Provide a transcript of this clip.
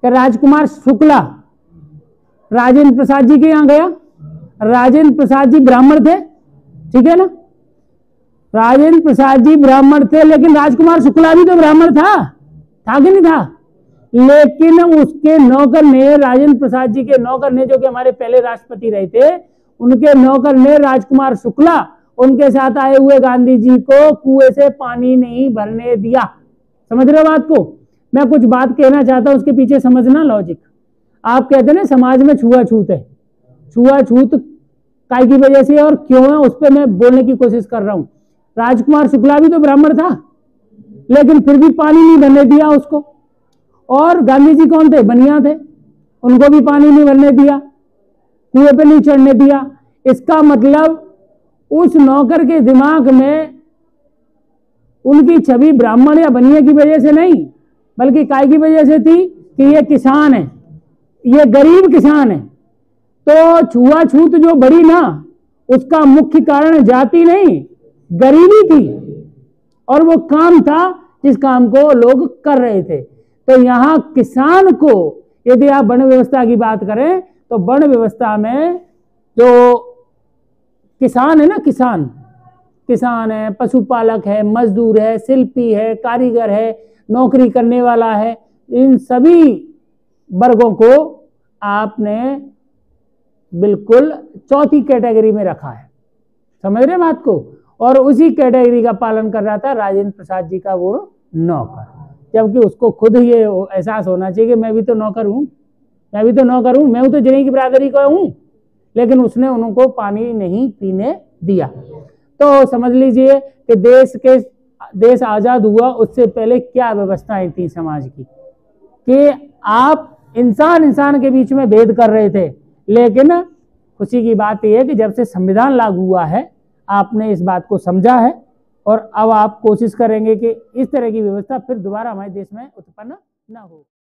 कि राजकुमार शुक्ला राजेंद्र प्रसाद जी के यहाँ गया। राजेंद्र प्रसाद जी ब्राह्मण थे, ठीक है ना, राजेंद्र प्रसाद जी ब्राह्मण थे, लेकिन राजकुमार शुक्ला भी तो ब्राह्मण था कि नहीं था? लेकिन उसके नौकर ने, राजेंद्र प्रसाद जी के नौकर ने, जो कि हमारे पहले राष्ट्रपति रहे थे, उनके नौकर ने राजकुमार शुक्ला उनके साथ आए हुए गांधी जी को कुएं से पानी नहीं भरने दिया। समझ रहे हो बात को? मैं कुछ बात कहना चाहता हूं, उसके पीछे समझना लॉजिक। आप कहते हैं ना समाज में छुआछूत है, छुआछूत काय की वजह से और क्यों है, उस पर मैं बोलने की कोशिश कर रहा हूं। राजकुमार शुक्ला भी तो ब्राह्मण था, लेकिन फिर भी पानी नहीं भरने दिया उसको। और गांधी जी कौन थे? बनिया थे, उनको भी पानी नहीं भरने दिया, कुएं पे नहीं चढ़ने दिया। इसका मतलब उस नौकर के दिमाग में उनकी छवि ब्राह्मण या बनिया की वजह से नहीं, बल्कि काय की वजह से थी कि ये किसान है, ये गरीब किसान है। तो छुआछूत जो बढ़ी ना, उसका मुख्य कारण जाति नहीं, गरीबी थी, और वो काम था जिस काम को लोग कर रहे थे। तो यहां किसान को, यदि आप वर्ण व्यवस्था की बात करें तो वर्ण व्यवस्था में जो किसान है ना, किसान है, पशुपालक है, मजदूर है, शिल्पी है, कारीगर है, नौकरी करने वाला है, इन सभी वर्गों को आपने बिल्कुल चौथी कैटेगरी में रखा है। समझ रहे बात को? और उसी कैटेगरी का पालन कर रहा था राजेंद्र प्रसाद जी का वो नौकर, जबकि उसको खुद ये एहसास होना चाहिए कि मैं भी तो नौकर हूं, मैं भी तो जनी की बिरादरी का हूं, लेकिन उसने उनको पानी नहीं पीने दिया। तो समझ लीजिए कि देश आजाद हुआ उससे पहले क्या व्यवस्थाएं थी समाज की, कि आप इंसान के बीच में भेद कर रहे थे। लेकिन खुशी की बात यह है कि जब से संविधान लागू हुआ है, आपने इस बात को समझा है, और अब आप कोशिश करेंगे कि इस तरह की व्यवस्था फिर दोबारा हमारे देश में उत्पन्न न हो।